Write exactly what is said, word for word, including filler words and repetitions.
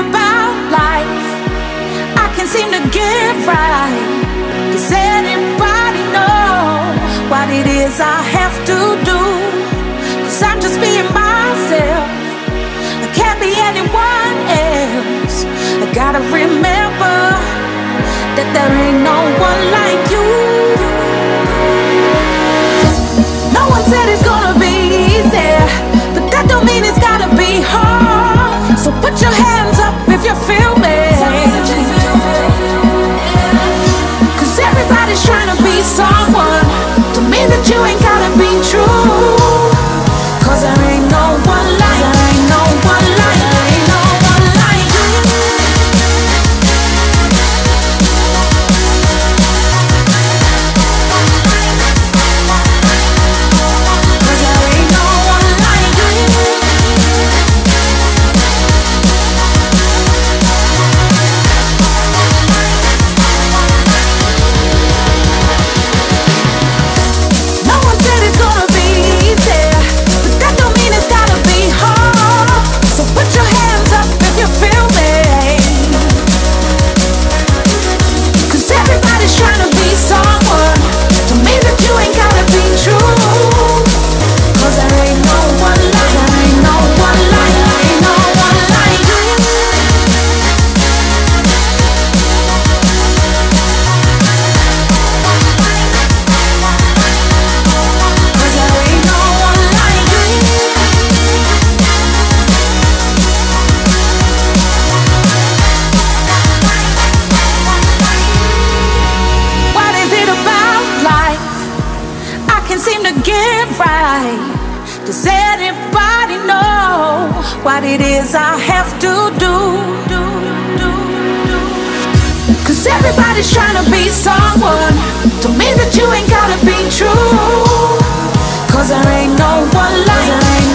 about life I can't seem to get right? Does anybody know what it is I have to do? Cause I'm just being myself, I can't be anyone else. I gotta remember that there ain't no one like you. No one said it's gonna be easy, but that don't mean it's gotta be hard. So put your hands up if you feel me, cause everybody's trying to be someone. Don't mean that you ain't gotta be true, cause there ain't no one like, there ain't no one like, there ain't no one like you. Cause there ain't no one like you. No one said it's gonna be easy, but that don't mean it's gotta be hard. So put your hands up if you feel me, cause everybody's trying to be someone. Don't mean that you ain't gotta be true, cause there ain't no one like, there ain't no one like, there ain't no one like you. Cause there ain't no one like you. What is it about life I can't seem to get right? Does anybody know what it is I have to do? do, do, do? Cause everybody's trying to be someone. Don't mean that you ain't gotta be true, cause there ain't no one like, there ain't